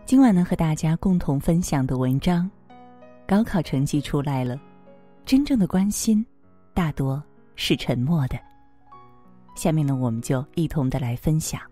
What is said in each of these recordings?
今晚呢，和大家共同分享的文章，高考成绩出来了，真正的关心大多是沉默的。下面呢，我们就一同的来分享。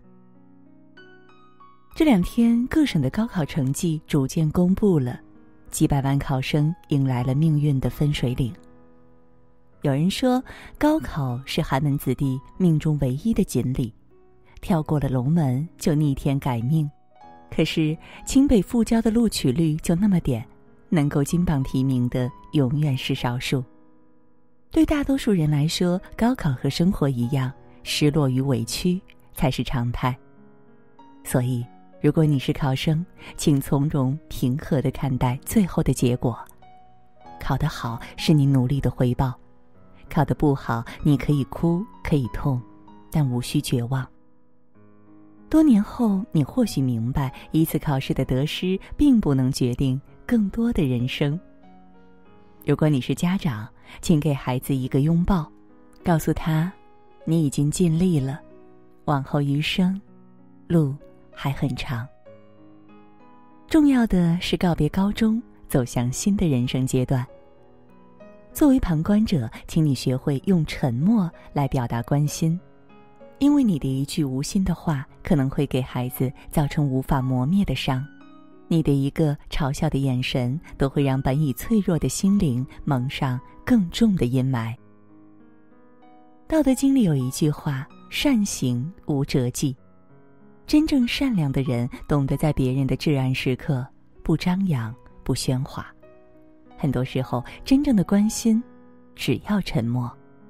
这2天各省的高考成绩逐渐公布了，几百万考生迎来了命运的分水岭。有人说，高考是寒门子弟命中唯一的锦鲤，跳过了龙门就逆天改命。可是清北复交的录取率就那么点，能够金榜题名的永远是少数。对大多数人来说，高考和生活一样，失落与委屈才是常态。所以如果你是考生，请从容平和地看待最后的结果。考得好是你努力的回报，考得不好，你可以哭可以痛，但无需绝望。多年后，你或许明白，一次考试的得失并不能决定更多的人生。如果你是家长，请给孩子一个拥抱，告诉他，你已经尽力了，往后余生，路还很长。重要的是告别高中，走向新的人生阶段。作为旁观者，请你学会用沉默来表达关心。因为你的一句无心的话，可能会给孩子造成无法磨灭的伤。你的一个嘲笑的眼神，都会让本已脆弱的心灵蒙上更重的阴霾。道德经里有一句话，善行无辙迹。真正善良的人，懂得在别人的至暗时刻，不张扬，不喧哗。很多时候，真正的关心，只要沉默。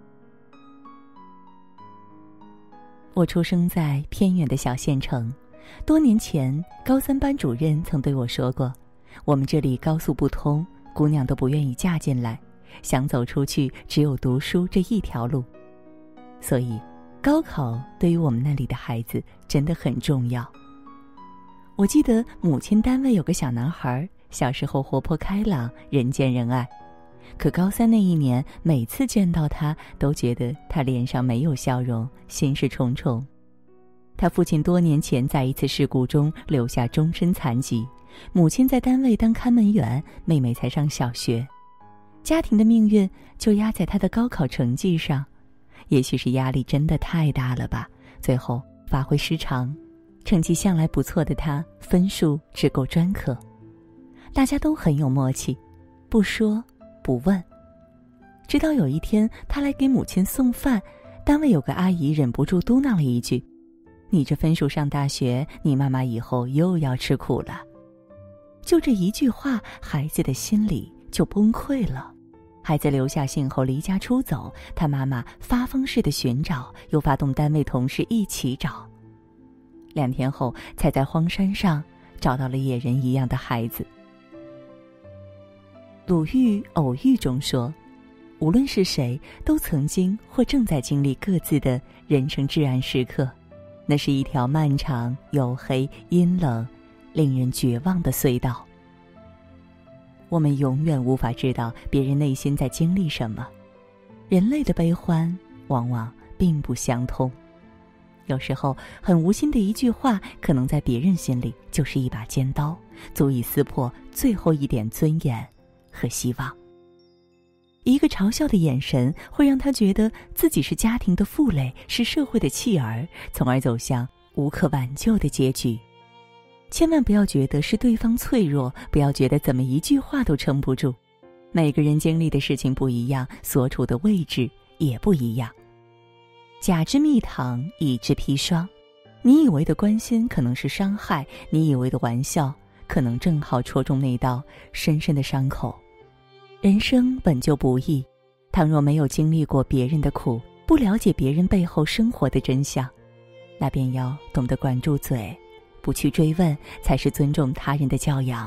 我出生在偏远的小县城，多年前，高3班主任曾对我说过，我们这里高速不通，姑娘都不愿意嫁进来，想走出去，只有读书这一条路。所以，高考对于我们那里的孩子真的很重要。我记得母亲单位有个小男孩，小时候活泼开朗，人见人爱。可高3那一年，每次见到他，都觉得他脸上没有笑容，心事重重。他父亲多年前在一次事故中留下终身残疾，母亲在单位当看门员，妹妹才上小学。家庭的命运就压在他的高考成绩上，也许是压力真的太大了吧，最后发挥失常，成绩向来不错的他，分数只够专科。大家都很有默契，不说不问。直到有一天，他来给母亲送饭，单位有个阿姨忍不住嘟囔了一句，你这分数上大学，你妈妈以后又要吃苦了。就这一句话，孩子的心里就崩溃了。孩子留下信后离家出走，他妈妈发疯似的寻找，又发动单位同事一起找。2天后，才在荒山上找到了野人一样的孩子。鲁豫《偶遇》中说，无论是谁，都曾经或正在经历各自的人生至暗时刻，那是一条漫长、黝黑、阴冷、令人绝望的隧道。我们永远无法知道别人内心在经历什么，人类的悲欢往往并不相通。有时候很无心的一句话，可能在别人心里就是一把尖刀，足以撕破最后一点尊严和希望。一个嘲笑的眼神，会让他觉得自己是家庭的负累，是社会的弃儿，从而走向无可挽救的结局。千万不要觉得是对方脆弱，不要觉得怎么一句话都撑不住。每个人经历的事情不一样，所处的位置也不一样。甲之蜜糖，乙之砒霜。你以为的关心可能是伤害，你以为的玩笑可能正好戳中那道深深的伤口。人生本就不易，倘若没有经历过别人的苦，不了解别人背后生活的真相，那便要懂得管住嘴，不去追问，才是尊重他人的教养。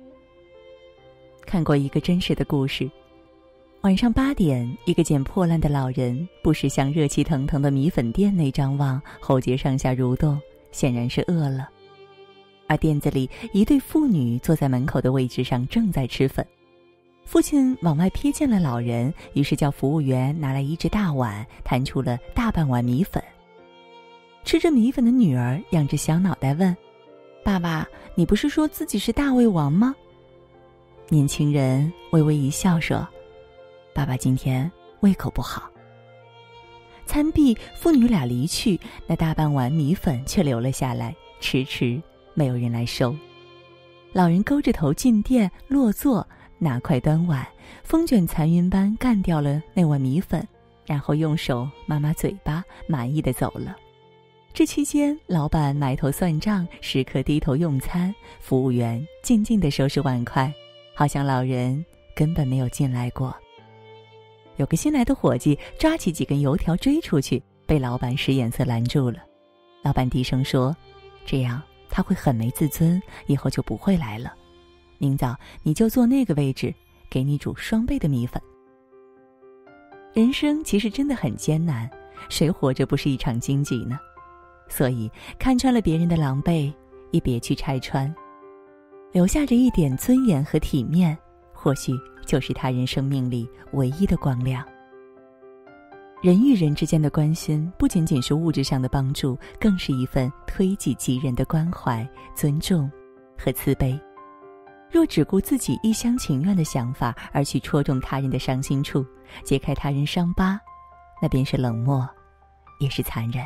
看过一个真实的故事，晚上8点，一个捡破烂的老人不时向热气腾腾的米粉店内张望，喉结上下蠕动，显然是饿了。而店子里一对父女坐在门口的位置上，正在吃粉。父亲往外瞥见了老人，于是叫服务员拿来一只大碗，弹出了大半碗米粉。吃着米粉的女儿仰着小脑袋问：“爸爸爸，你不是说自己是大胃王吗？年轻人微微一笑说，爸爸今天胃口不好。餐毕，父女俩离去，那大半碗米粉却留了下来，迟迟没有人来收。老人勾着头进店落座，拿筷端碗，风卷残云般干掉了那碗米粉，然后用手抹抹嘴巴，满意地走了。这期间，老板埋头算账，食客低头用餐，服务员静静地收拾碗筷，好像老人根本没有进来过。有个新来的伙计抓起几根油条追出去，被老板使眼色拦住了。老板低声说，这样他会很没自尊，以后就不会来了。明早你就坐那个位置，给你煮双倍的米粉。人生其实真的很艰难，谁活着不是一场荆棘呢？所以看穿了别人的狼狈，也别去拆穿，留下着一点尊严和体面，或许就是他人生命里唯一的光亮。人与人之间的关心，不仅仅是物质上的帮助，更是一份推己及人的关怀、尊重和慈悲。若只顾自己一厢情愿的想法，而去戳中他人的伤心处，揭开他人伤疤，那便是冷漠，也是残忍。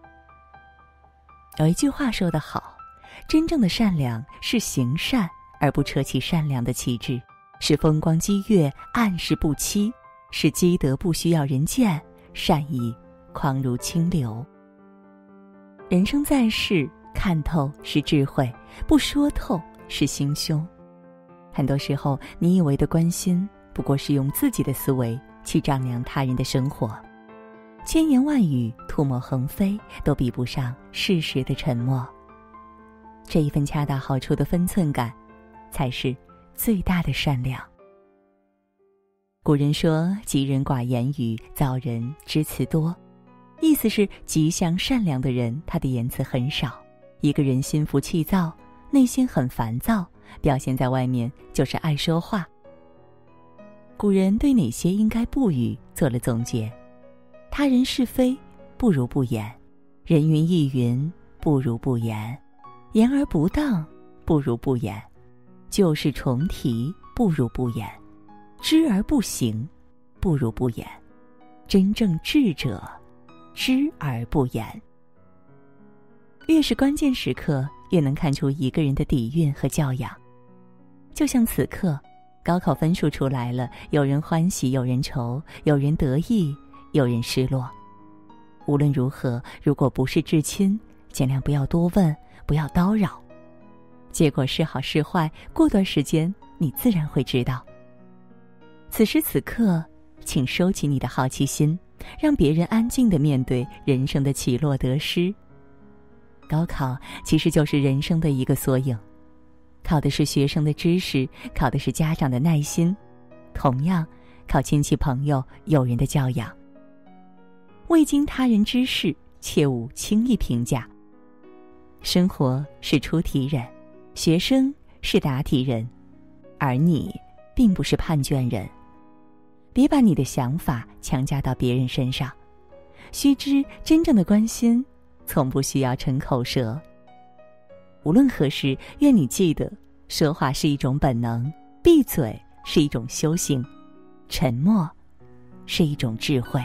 有一句话说得好，真正的善良是行善而不扯起善良的旗帜，是风光激越，暗室不欺，是积德不需要人见，善意匡如清流。人生在世，看透是智慧，不说透是心胸。很多时候，你以为的关心，不过是用自己的思维去丈量他人的生活。千言万语，吐沫横飞，都比不上适时的沉默。这一份恰到好处的分寸感，才是最大的善良。古人说，吉人寡言语，躁人知辞多，意思是吉祥善良的人，他的言辞很少。一个人心浮气躁，内心很烦躁，表现在外面就是爱说话。古人对哪些应该不语做了总结，他人是非不如不言，人云亦云不如不言，言而不当不如不言，旧事重提不如不言，知而不行不如不言，真正智者知而不言。越是关键时刻，越能看出一个人的底蕴和教养。就像此刻，高考分数出来了，有人欢喜，有人愁，有人得意，有人失落。无论如何，如果不是至亲，尽量不要多问，不要叨扰。结果是好是坏，过段时间你自然会知道。此时此刻，请收起你的好奇心，让别人安静地面对人生的起落得失。高考其实就是人生的一个缩影，考的是学生的知识，考的是家长的耐心，同样考亲戚朋友友人的教养。未经他人之事，切勿轻易评价。生活是出题人，学生是答题人，而你并不是判卷人。别把你的想法强加到别人身上，须知真正的关心从不需要逞口舌。无论何时，愿你记得，说话是一种本能，闭嘴是一种修行，沉默是一种智慧。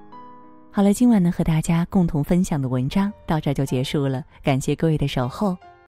好了，今晚呢和大家共同分享的文章到这就结束了，感谢各位的守候。